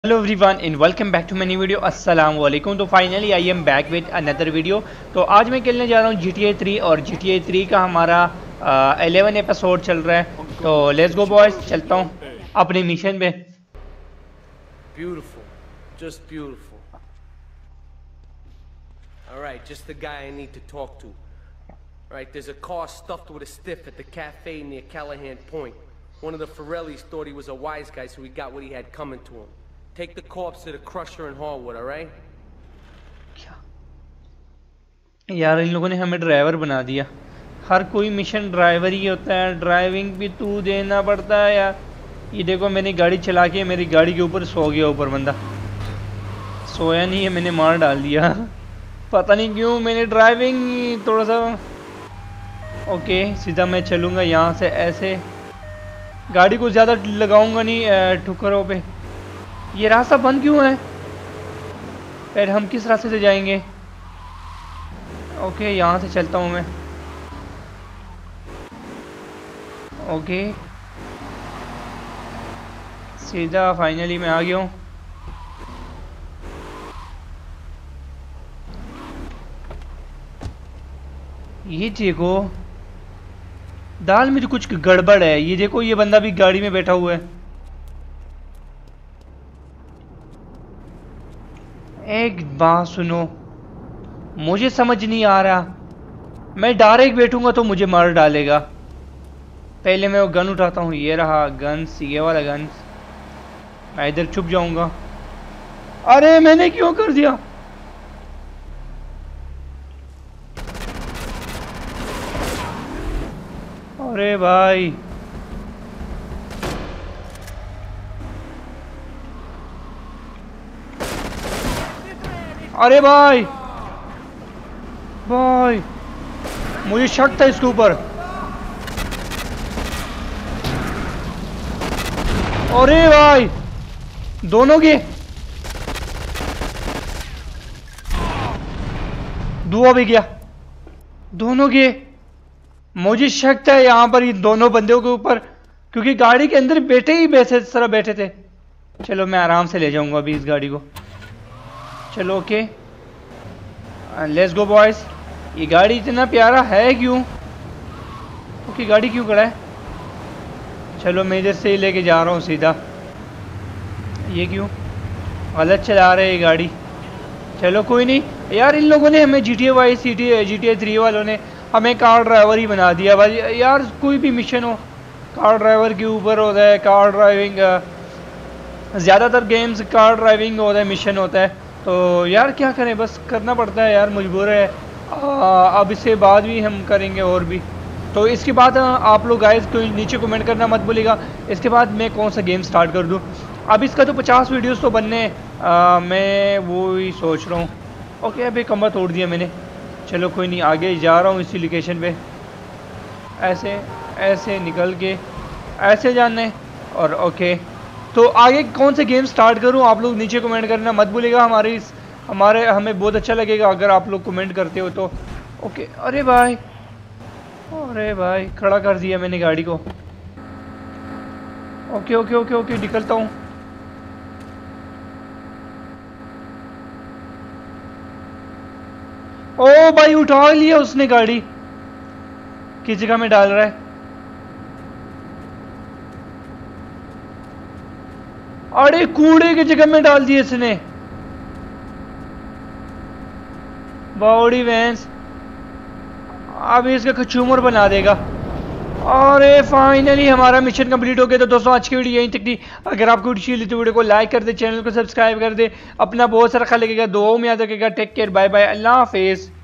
Hello everyone and welcome back to my new video. अस्सलाम वालेकुम। तो finally I am back with another video. तो आज मैं खेलने जा रहा हूँ GTA 3 और GTA 3 का हमारा 11 एपिसोड चल रहा है। तो लेट्स गो बॉयज, चलता हूँ अपने मिशन पे। Beautiful, just beautiful. All right, just the guy I need to talk to. All right, there's a car stuffed with a stiff at the cafe near Callahan Point. One of the Forellis thought he was a wise guy, so he got what he had coming to him. Take the corpse to the crusher in Harwood, all right? यार इन लोगों ने हमें driver बना दिया। हर कोई mission driver ही होता है, driving भी तू देना पड़ता है यार। ये देखो मैंने गाड़ी चला के मेरी गाड़ी के ऊपर सो गया। ऊपर बंदा सोया नहीं है, मैंने मार डाल दिया। पता नहीं क्यों, मैंने ड्राइविंग थोड़ा सा ओके। सीधा मैं चलूँगा यहाँ से, ऐसे गाड़ी को ज़्यादा लगाऊंगा नहीं ठुकरों पे। ये रास्ता बंद क्यों है? फिर हम किस रास्ते से जाएंगे? ओके यहाँ से चलता हूँ मैं। ओके सीधा फाइनली मैं आ गया हूँ। ये देखो दाल में तो कुछ गड़बड़ है। ये देखो ये बंदा भी गाड़ी में बैठा हुआ है। एक बात सुनो, मुझे समझ नहीं आ रहा, मैं डायरेक्ट बैठूंगा तो मुझे मार डालेगा। पहले मैं वो गन उठाता हूँ। ये रहा गन्स, ये वाला गन्स। मैं इधर छुप जाऊंगा। अरे मैंने क्यों कर दिया? अरे भाई अरे भाई भाई मुझे शक था इसके ऊपर। अरे भाई दोनों के धुआं भी गया, दोनों के। मुझे शक था यहाँ पर ये दोनों बंदों के ऊपर, क्योंकि गाड़ी के अंदर बैठे ही वैसे इस तरह बैठे थे। चलो मैं आराम से ले जाऊंगा अभी इस गाड़ी को। चलो ओके लेट्स गो बॉयज। ये गाड़ी इतना प्यारा है क्यों? ओके गाड़ी क्यों खड़ा है? चलो मैं इधर से ही लेके जा रहा हूँ सीधा। ये क्यों गलत चला रहे हैं ये गाड़ी? चलो कोई नहीं यार, इन लोगों ने हमें GTA 3 वालों ने हमें कार ड्राइवर ही बना दिया भाई। यार कोई भी मिशन हो कार ड्राइवर के ऊपर होता है। कार ड्राइविंग ज़्यादातर गेम्स कार ड्राइविंग होता है, मिशन होता है। तो यार क्या करें, बस करना पड़ता है यार, मजबूर है। अब इससे बाद भी हम करेंगे और भी। तो इसके बाद आप लोग गाइस को नीचे कमेंट करना मत भूलिएगा इसके बाद मैं कौन सा गेम स्टार्ट कर दूं। अब इसका तो 50 वीडियोस तो बनने, मैं वो ही सोच रहा हूँ। ओके अभी कमर तोड़ दिया मैंने। चलो कोई नहीं, आगे जा रहा हूँ इसी लोकेशन पे। ऐसे ऐसे निकल के ऐसे जाना है। और ओके तो आगे कौन से गेम स्टार्ट करूं आप लोग नीचे कमेंट करना मत भूलिएगा। हमें बहुत अच्छा लगेगा अगर आप लोग कमेंट करते हो तो। ओके अरे भाई खड़ा कर दिया मैंने गाड़ी को। ओके ओके ओके ओके निकलता हूं। ओ भाई उठा लिया उसने गाड़ी। किस जगह में डाल रहा है? अरे कूड़े की जगह में डाल दिए इसने। बॉडी वैंस अब इसका कचूमर बना देगा। अरे फाइनली हमारा मिशन कंप्लीट हो गया। तो दोस्तों आज की वीडियो यहीं तक थी। अगर आपको वीडियो अच्छी लगी तो वीडियो को लाइक कर दे, चैनल को सब्सक्राइब कर दे। अपना बहुत सारा ख्याल रखिएगा, दुआओं में याद रखिएगा। टेक केयर, बाय बाय, अल्लाह हाफिज।